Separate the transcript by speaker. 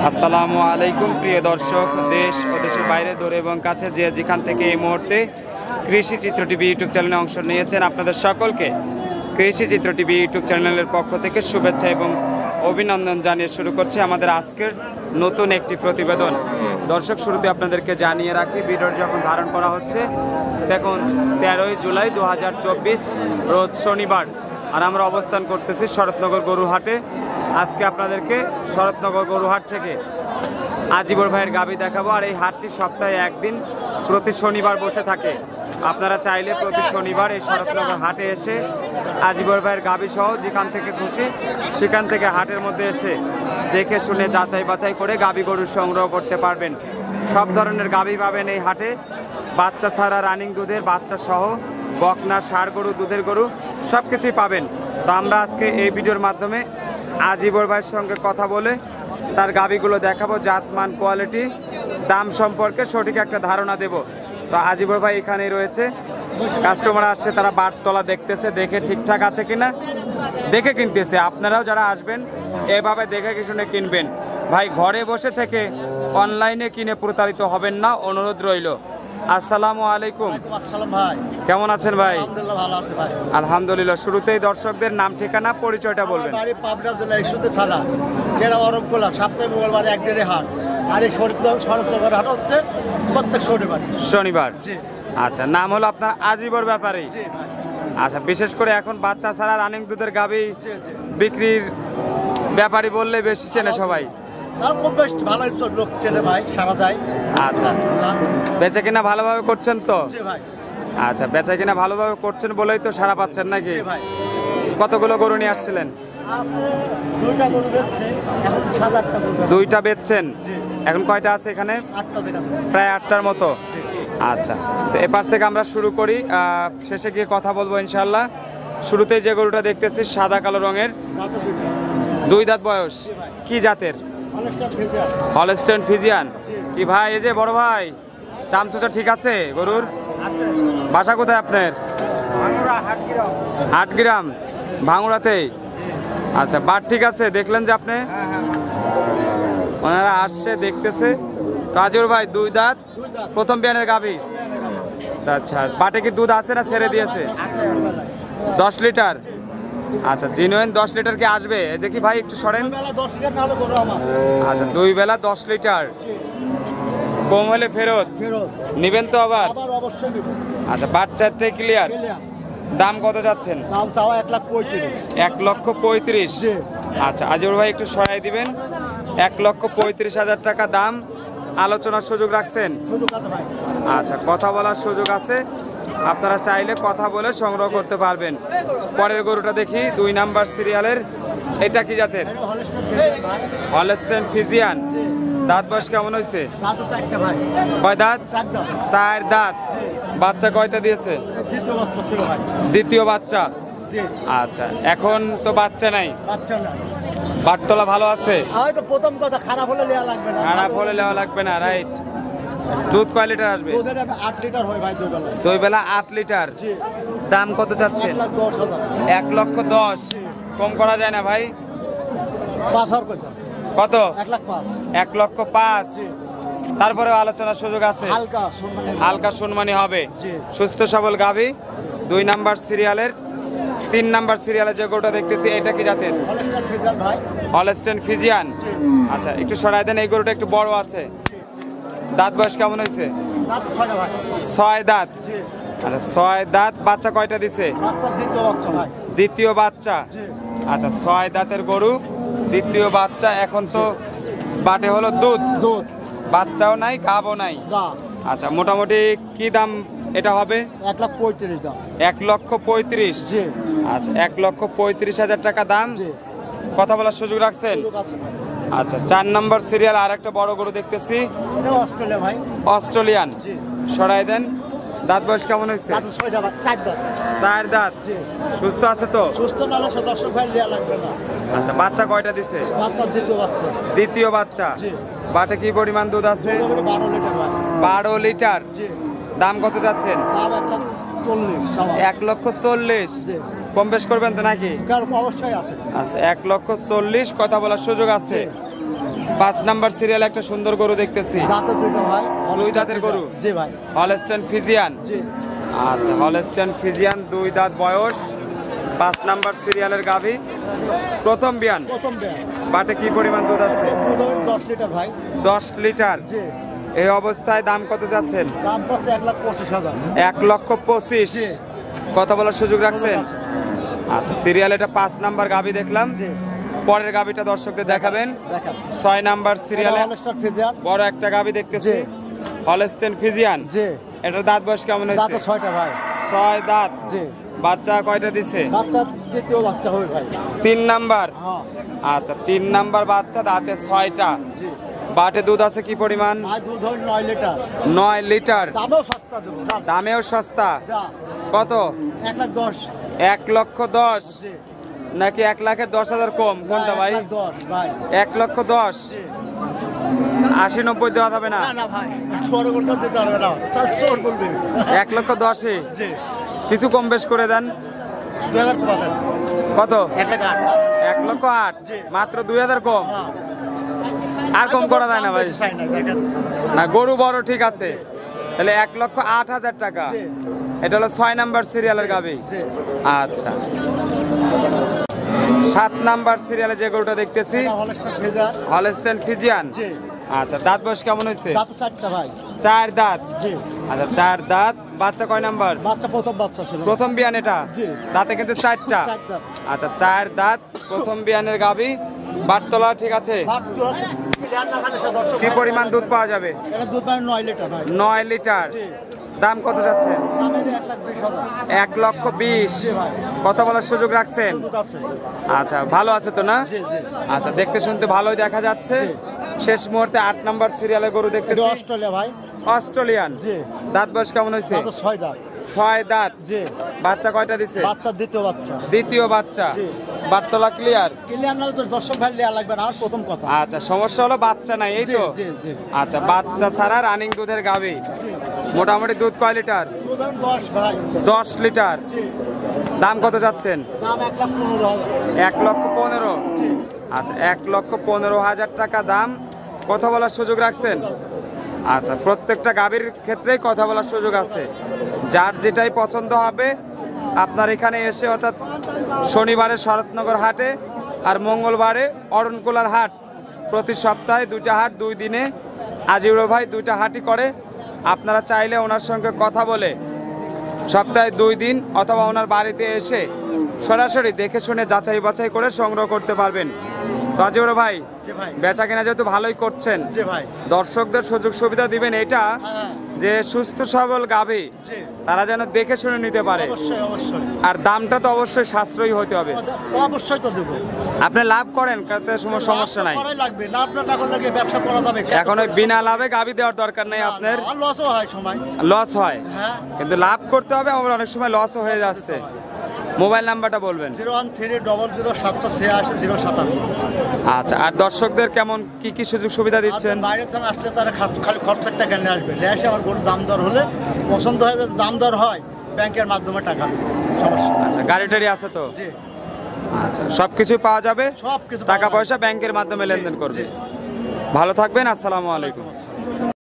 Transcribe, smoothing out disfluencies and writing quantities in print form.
Speaker 1: আসসালামু আলাইকুম প্রিয় দর্শক, দেশ ও দেশের বাইরে দূরে এবং কাছে যে যেখান থেকে এই মুহূর্তে কৃষি চিত্র টিভি ইউটিউব চ্যানেলে অংশ নিয়েছেন, আপনাদের সকলকে কৃষি চিত্র টিভি ইউটিউব চ্যানেলের পক্ষ থেকে শুভেচ্ছা এবং অভিনন্দন জানিয়ে শুরু করছি আমাদের আজকের নতুন একটি প্রতিবেদন। দর্শক, শুরুতে আপনাদেরকে জানিয়ে রাখি, ভিডিওটি যখন ধারণ করা হচ্ছে দেখুন 13ই জুলাই 2024 রোজ শনিবার, আর আমরা অবস্থান করতেছি শরৎনগর গরুহাটে। আজকে আপনাদেরকে শরৎনগর গরুহাট থেকে আজিবর ভাইয়ের গাভী দেখাবো। আর এই হাটটি সপ্তাহে একদিন প্রতি শনিবার বসে থাকে। আপনারা চাইলে প্রতি শনিবার এই শরৎনগর হাটে এসে আজিবর ভাইয়ের গাভী সহ যেখান থেকে খুশি সেখান থেকে হাটের মধ্যে এসে দেখে শুনে যাচাই বাছাই করে গাভী গরু সংগ্রহ করতে পারবেন। সব ধরনের গাভী পাবেন এই হাটে, বাচ্চা ছাড়া, রানিং দুধের বাচ্চা সহ, বকনা, ষাঁড় গরু, দুধের গরু সব কিছুই পাবেন। তো আমরা আজকে এই ভিডিওর মাধ্যমে আজিবর ভাইয়ের সঙ্গে কথা বলে তার গাভীগুলো দেখাবো, জাত, মান, কোয়ালিটি, দাম সম্পর্কে সঠিক একটা ধারণা দেব। তো আজিবর ভাই এখানেই রয়েছে, কাস্টমার আসছে, তারা বাটতলা দেখতেছে, দেখে ঠিকঠাক আছে কিনা দেখে কিনতেছে। আপনারাও যারা আসবেন এভাবে দেখে শুনে কিনবেন ভাই, ঘরে বসে থেকে অনলাইনে কিনে প্রতারিত হবেন না, অনুরোধ রইল। আসসালামু আলাইকুম।
Speaker 2: ভাই
Speaker 1: কেমন আছেন ভাই?
Speaker 2: আলহামদুলিল্লাহ ভালো আছি ভাই।
Speaker 1: আলহামদুলিল্লাহ। শুরুতেই দর্শকদের নাম, ঠিকানা, পরিচয়টা বলবেন।
Speaker 2: বাড়ি পাবনা জেলা ঈশ্বরদী থানা, জেলা অরমখোলা, সপ্তাহে মঙ্গলবার একদিনে হাট। আর এই শরৎনগর হাট হচ্ছে প্রত্যেক শনিবার।
Speaker 1: জি। আচ্ছা, নাম হলো আপনার আজিবর ব্যাপারী।
Speaker 2: জি ভাই।
Speaker 1: আচ্ছা, বিশেষ করে এখন বাচ্চা ছাড়া রানিং দুধের গাভী
Speaker 2: জি জি।
Speaker 1: বিক্রির ব্যাপারী বললে বেশি চেনে সবাই।
Speaker 2: তাও খুব বেশ ভালোই লোক চেনে ভাই, সারা দেয়।
Speaker 1: আচ্ছা, বেচা কিনা ভালোভাবে করছেন তো?
Speaker 2: জি ভাই।
Speaker 1: আচ্ছা, বেচা কিনা ভালোভাবে করছেন বলেই তো সারা পাচ্ছেন নাকি?
Speaker 2: জি ভাই।
Speaker 1: কতগুলো গরু নিয়ে আসছিলেন?
Speaker 2: দুইটা গরু বেচছি, এখন 7-8টা গরু।
Speaker 1: দুইটা বেচছেন?
Speaker 2: জি।
Speaker 1: এখন কয়টা আছে এখানে?
Speaker 2: 8টা দেখাবো।
Speaker 1: প্রায় 8টার মতো।
Speaker 2: জি।
Speaker 1: আচ্ছা, তো এপাশ থেকে আমরা শুরু করি, শেষে গিয়ে কথা বলবো ইনশাল্লাহ। শুরুতেই যে গরুটা দেখতেছি সাদা কালো রঙের,
Speaker 2: রাতে দুইটা।
Speaker 1: 2 দাঁত বয়স,
Speaker 2: জি ভাই।
Speaker 1: কি জাতের?
Speaker 2: অনেকটা ফেজা।
Speaker 1: Holstein Friesian.
Speaker 2: জি।
Speaker 1: কি ভাই, এই যে বড় ভাই, চামচুচা ঠিক আছে গরুর?
Speaker 2: আছে।
Speaker 1: বাসা কোথায় আপনার?
Speaker 2: ভাঙড়া হাটগ্রাম।
Speaker 1: হাটগ্রাম, ভাঙুড়াতেই? আচ্ছা, বাট ঠিক আছে? দেখলেন যে আপনি
Speaker 2: হ্যাঁ হ্যাঁ।
Speaker 1: ওনারা আসছে, দেখতেছে। কাজুর ভাই 2 দাঁত,
Speaker 2: দুই দাঁত।
Speaker 1: প্রথম বিয়ানের গাভী। আচ্ছা, বাটে কি দুধ আছে না ছেড়ে দিয়েছে?
Speaker 2: আছে।
Speaker 1: 10 লিটার? আচ্ছা, জিনুইন 10 লিটার কি আসবে? দেখি ভাই একটু সরেন।
Speaker 2: বেলা 10 লিটার না হলে গরু আমার।
Speaker 1: আচ্ছা, 2 বেলা 10 লিটার, কম হলে ফেরত
Speaker 2: ফেরত।
Speaker 1: নিবেন তো আবার?
Speaker 2: আবার অবশ্যই নিব।
Speaker 1: আচ্ছা, বাট চারটে ক্লিয়ার। দাম কত যাচ্ছেন?
Speaker 2: দাম তাও 1,35,000।
Speaker 1: 1,35,000?
Speaker 2: জি।
Speaker 1: আচ্ছা, আজিবর ভাই একটু সরাই দিবেন। 1,35,000 টাকা দাম। আলোচনার সুযোগ রাখছেন?
Speaker 2: সুযোগ আছে ভাই।
Speaker 1: আচ্ছা, কথা বলার সুযোগ আছে, আপনারা চাইলে কথা বলে সংগ্রহ করতে পারবেন। পরের গরুটা দেখি, 2 নাম্বার সিরিয়ালের, এটা কি জাতের?
Speaker 2: এটা হলস্টেইন ফিজিয়ান ভাই।
Speaker 1: Holstein Friesian.
Speaker 2: জি।
Speaker 1: দাঁত বয়স কেমন হয়েছে?
Speaker 2: দাঁত হচ্ছে একটা ভাই।
Speaker 1: কয় দাঁত?
Speaker 2: 4 দাঁত।
Speaker 1: 4 দাঁত।
Speaker 2: জি।
Speaker 1: বাচ্চা কয়টা দিয়েছে?
Speaker 2: দ্বিতীয় বাচ্চা ছিল ভাই।
Speaker 1: দ্বিতীয় বাচ্চা।
Speaker 2: জি।
Speaker 1: আচ্ছা, এখন তো বাচ্চা নাই,
Speaker 2: বাচ্চা না।
Speaker 1: বাটতলা ভালো আছে?
Speaker 2: হয়তো প্রথম কথা খারাপ হলে দেওয়া লাগবে না।
Speaker 1: খারাপ হলে নেওয়া লাগবে না, রাইট। দুধ কয় লিটার আসবে?
Speaker 2: দুধের 8 লিটার হয় ভাই দুই বেলা।
Speaker 1: 2 বেলা 8 লিটার।
Speaker 2: জি।
Speaker 1: দাম কত চাচ্ছেন?
Speaker 2: 1,10,000।
Speaker 1: 1,10,000। কম করা যায় না ভাই?
Speaker 2: 5,000 কত?
Speaker 1: কত?
Speaker 2: 1,05,000।
Speaker 1: 1,05,000।
Speaker 2: জি।
Speaker 1: তারপরে আলোচনার সুযোগ আছে,
Speaker 2: হালকা সম্মানে।
Speaker 1: হালকা সম্মানী হবে।
Speaker 2: জি।
Speaker 1: সুস্থ সবল গাভী, 2 নাম্বার সিরিয়ালের। 3 নাম্বার সিরিয়ালে যে গরুটা দেখতেছি, এটা কি জাতের?
Speaker 2: হলস্টেইন ফিজিয়ান ভাই।
Speaker 1: Holstein Friesian.
Speaker 2: জি।
Speaker 1: আচ্ছা, একটু সরাই দেন, এই গরুটা একটু বড় আছে। দাঁত বয়স কেমন হয়েছে?
Speaker 2: দাঁত 6 ভাই।
Speaker 1: 6 দাঁত।
Speaker 2: জি।
Speaker 1: আচ্ছা, 6 দাঁত। বাচ্চা কয়টা দিছে?
Speaker 2: বাচ্চা দ্বিতীয় বাচ্চা ভাই।
Speaker 1: দ্বিতীয় বাচ্চা।
Speaker 2: জি।
Speaker 1: আচ্ছা, 6 দাঁতের গরু, দ্বিতীয় বাচ্চা। এখন তো বাটে হলো দুধ,
Speaker 2: দুধ।
Speaker 1: বাচ্চাও নাই, গাবও নাই।
Speaker 2: দা।
Speaker 1: আচ্ছা, মোটামুটি কি দাম এটা হবে?
Speaker 2: 1,35,000 দাম।
Speaker 1: 1,35,000।
Speaker 2: জি।
Speaker 1: আচ্ছা, 1,35,000 টাকা দাম।
Speaker 2: জি।
Speaker 1: কথা বলার সুযোগ রাখছেন?
Speaker 2: সুযোগ আছে ভাই।
Speaker 1: আচ্ছা, 4 নম্বর সিরিয়াল আর একটা বড় গরু দেখতেছি,
Speaker 2: এটা অস্ট্রেলিয়া ভাই।
Speaker 1: অস্ট্রেলিয়ান।
Speaker 2: জি।
Speaker 1: সরাই দেন। দাঁত বয়স কেমন হয়েছে?
Speaker 2: দাঁত 6 ভাই। 4 দাঁত।
Speaker 1: 4 দাঁত।
Speaker 2: জি।
Speaker 1: সুস্থ আছে তো?
Speaker 2: সুস্থ না হলে 10 ভাই দেওয়া লাগবে না।
Speaker 1: আচ্ছা, বাচ্চা কয়টা দিছে?
Speaker 2: বাচ্চা দ্বিতীয় বাচ্চা।
Speaker 1: দ্বিতীয় বাচ্চা।
Speaker 2: জি।
Speaker 1: বাটে কি পরিমাণ দুধ আছে?
Speaker 2: দুধ হবে 12 লিটার ভাই।
Speaker 1: 12 লিটার।
Speaker 2: জি।
Speaker 1: দাম কত চাচ্ছেন?
Speaker 2: দাম 1,40,000 সওয়া।
Speaker 1: 1,40,000।
Speaker 2: জি।
Speaker 1: কম বেশ করবেন তো নাকি?
Speaker 2: কার অবশ্যই আছে।
Speaker 1: আচ্ছা, 1,40,000। কথা বলার সুযোগ আছে। 5 নাম্বার সিরিয়াল একটা সুন্দর গরু দেখতেছি।
Speaker 2: দাঁতে দুটো ভাই।
Speaker 1: দুই দাঁতের গরু?
Speaker 2: জি ভাই।
Speaker 1: Holstein Friesian?
Speaker 2: জি।
Speaker 1: আচ্ছা, হলস্টাইন ফ্রিজিয়ান, 2 দাঁত বয়স, 5 নাম্বার সিরিয়ালের গাভী, প্রথম বিয়ান।
Speaker 2: প্রথম বিয়ান।
Speaker 1: বাটে কি পরিমাণ দুধ আছে?
Speaker 2: দুধ 10 লিটার ভাই।
Speaker 1: 10 লিটার?
Speaker 2: জি।
Speaker 1: এই অবস্থায় দাম কত যাচ্ছেন?
Speaker 2: দাম চাচ্ছে 1,25,000।
Speaker 1: 1,25,000?
Speaker 2: জি।
Speaker 1: কত বলার সুযোগ রাখছেন? আচ্ছা, সিরিয়াল এটা 5 নাম্বার গাভী দেখলাম।
Speaker 2: জি।
Speaker 1: পরের গাভীটা দর্শকদের দেখাবেন।
Speaker 2: দেখান।
Speaker 1: 6 নাম্বার সিরিয়ালে
Speaker 2: হলস্টাইন ফ্রিজিয়ান।
Speaker 1: বড় একটা গাভী দেখতেছি।
Speaker 2: জি।
Speaker 1: Holstein Friesian?
Speaker 2: জি।
Speaker 1: এটার দাঁত বয়স কেমন হয়েছে?
Speaker 2: দাঁতে 6টা ভাই।
Speaker 1: 6 দাঁত?
Speaker 2: জি।
Speaker 1: বাচ্চা কয়টা দিছে?
Speaker 2: বাচ্চা দ্বিতীয় বাচ্চা হবে ভাই।
Speaker 1: 3 নাম্বার?
Speaker 2: হ্যাঁ।
Speaker 1: আচ্ছা, 3 নাম্বার বাচ্চা, দাঁতে 6টা।
Speaker 2: জি।
Speaker 1: বাটে দুধ আছে কি পরিমাণ?
Speaker 2: ভাই দুধ হয় 9 লিটার।
Speaker 1: 9 লিটার?
Speaker 2: দামও সস্তা দেবো।
Speaker 1: দামেও সস্তা?
Speaker 2: যা।
Speaker 1: কত?
Speaker 2: 1,10,000।
Speaker 1: 1,10,000?
Speaker 2: জি।
Speaker 1: নাকি 1,10,000 কম? কোনটা ভাই?
Speaker 2: 1,10,000 ভাই।
Speaker 1: 1,10,000?
Speaker 2: জি।
Speaker 1: 80-90 দেওয়া যাবে না?
Speaker 2: না না ভাই, বড় করতে দিতে পারবে না, তার চোর বলবে।
Speaker 1: 1,10,000?
Speaker 2: জি।
Speaker 1: কিছু কম বেশ করে দেন।
Speaker 2: 2,000 কমা দেন।
Speaker 1: কত?
Speaker 2: 1,08,000।
Speaker 1: 1,08,000?
Speaker 2: জি।
Speaker 1: মাত্র 2,000 কম?
Speaker 2: হ্যাঁ।
Speaker 1: আর কম করা যায় না ভাই?
Speaker 2: বেশি চাই না, দেখেন।
Speaker 1: না, গরু বড় ঠিক আছে, তাহলে 1,08,000 টাকা।
Speaker 2: জি।
Speaker 1: এটা হলো 6 নাম্বার সিরিয়ালের গাভী।
Speaker 2: জি।
Speaker 1: আচ্ছা, 7 নাম্বার সিরিয়ালে যে গরুটা দেখতেছি,
Speaker 2: এটা হলস্টাইন ফ্রিজিয়ান।
Speaker 1: Holstein Friesian?
Speaker 2: জি।
Speaker 1: আচ্ছা, দাঁত বয়স কেমন হয়েছে?
Speaker 2: দাঁতে 4টা ভাই।
Speaker 1: 4 দাঁত?
Speaker 2: জি।
Speaker 1: আচ্ছা, 4 দাঁত। বাচ্চা কয় নাম্বার?
Speaker 2: বাচ্চা প্রথম বাচ্চা ছিল।
Speaker 1: প্রথম বিয়ান এটা?
Speaker 2: জি।
Speaker 1: দাঁতে কিন্তু 4টা?
Speaker 2: 4 দাঁত।
Speaker 1: আচ্ছা, 4 দাঁত, প্রথম বিয়ানের গাভী, বাটতলা ঠিক আছে?
Speaker 2: বাচ্চা ক্লিয়ার না থাকলে সে দর্শক
Speaker 1: কি পরিমাণ দুধ পাওয়া যাবে?
Speaker 2: এটা দুধ মানে 9 লিটার ভাই।
Speaker 1: 9 লিটার?
Speaker 2: জি।
Speaker 1: দাম কত যাচ্ছে?
Speaker 2: দাম এটা 1,20,000।
Speaker 1: 1,20,000?
Speaker 2: জি ভাই।
Speaker 1: কত বলার সুযোগ রাখছেন?
Speaker 2: সুযোগ আছে।
Speaker 1: আচ্ছা, ভালো আছে তো না?
Speaker 2: জি জি।
Speaker 1: আচ্ছা, দেখতে শুনতে ভালোই দেখা যাচ্ছে।
Speaker 2: জি।
Speaker 1: শেষ মুহূর্তে 8 নাম্বার সিরিয়ালের গরু
Speaker 2: এটা
Speaker 1: দেখতেছি,
Speaker 2: অস্ট্রেলিয়া ভাই।
Speaker 1: অস্ট্রেলিয়ান?
Speaker 2: জি।
Speaker 1: দাঁত বয়স কেমন হয়েছে?
Speaker 2: দাঁতে 6 দাঁত।
Speaker 1: 6 দাঁত?
Speaker 2: জি।
Speaker 1: বাচ্চা কয়টা দিছে?
Speaker 2: বাচ্চা দ্বিতীয় বাচ্চা।
Speaker 1: দ্বিতীয় বাচ্চা?
Speaker 2: জি।
Speaker 1: বাটতলা ক্লিয়ার?
Speaker 2: ক্লিয়ার না হলে তো দর্শক ভাই লিয়া লাগবে না, আর প্রথম কথা।
Speaker 1: আচ্ছা, সমস্যা হলো বাচ্চা নাই, এই
Speaker 2: জি
Speaker 1: তো?
Speaker 2: জি জি।
Speaker 1: আচ্ছা, বাচ্চা ছাড়া রানিং দুধের গাভী, মোটামুটি দুধ কয় লিটার?
Speaker 2: দুধ আমি 10 ভাই।
Speaker 1: 10 লিটার?
Speaker 2: জি।
Speaker 1: দাম কত যাচ্ছেন?
Speaker 2: দাম 1,15,000।
Speaker 1: 1,15,000?
Speaker 2: জি।
Speaker 1: আচ্ছা, 1,15,000 টাকা দাম। কথা বলার সুযোগ রাখছেন? আচ্ছা, প্রত্যেকটা গাভীর ক্ষেত্রেই কথা বলার সুযোগ আছে। যার যেটাই পছন্দ হবে আপনার এখানে এসে, অর্থাৎ শনিবারে শরৎনগর হাটে আর মঙ্গলবারে অরণকুলার হাট, প্রতি সপ্তাহে 2টা হাট, 2 দিনে আজিউর ভাই 2টা হাটই করে। আপনারা চাইলে ওনার সঙ্গে কথা বলে সপ্তাহে 2 দিন অথবা ওনার বাড়িতে এসে সরাসরি দেখে শুনে যাচাই বাছাই করে সংগ্রহ করতে পারবেন। তো আজিউর ভাই,
Speaker 2: জি ভাই।
Speaker 1: বেচা কেনা যেহেতু ভালোই করছেন,
Speaker 2: জি ভাই।
Speaker 1: দর্শকদের সুযোগ সুবিধা দিবেন এটা
Speaker 2: হ্যাঁ।
Speaker 1: যে সুস্থ সবল গাভী
Speaker 2: জি।
Speaker 1: তারা যেন দেখে শুনে নিতে পারে,
Speaker 2: অবশ্যই অবশ্যই।
Speaker 1: আর দামটা তো অবশ্যই সাশ্রয়ী হতে হবে।
Speaker 2: তো অবশ্যই তো দেবো।
Speaker 1: আপনি লাভ করেন, তাতে কোনো সমস্যা নাই।
Speaker 2: করাই লাগবে, লাভ না টাকা লাগে ব্যবসা করা যাবে।
Speaker 1: এখন ওই বিনা লাভে গাভী দেওয়ার দরকার নেই আপনার,
Speaker 2: আর লসও হয় সময়।
Speaker 1: লস হয়,
Speaker 2: হ্যাঁ।
Speaker 1: কিন্তু লাভ করতে হবে। আমার অনেক সময় লসও হয়ে যাচ্ছে। মোবাইল নাম্বারটা বলবেন?
Speaker 2: 01300080057।
Speaker 1: আচ্ছা, আর দর্শকদের কেমন কি কি সুযোগ সুবিধা দিচ্ছেন?
Speaker 2: বাইরে থেকে আসলে তারা খালি খরচার টাকা নিয়ে আসবে, নিয়ে এসে আমার গরুর দাম দর হলে পছন্দ হয়, যদি দাম দর হয় ব্যাংকের মাধ্যমে টাকা দেবে, সমস্যা নেই।
Speaker 1: আচ্ছা, গাড়ি টাড়ি আছে তো?
Speaker 2: জি।
Speaker 1: আচ্ছা, সব কিছুই পাওয়া যাবে,
Speaker 2: সব কিছু
Speaker 1: টাকা পয়সা ব্যাংকের মাধ্যমে লেনদেন করবে। ভালো থাকবেন, আসসালামু আলাইকুম।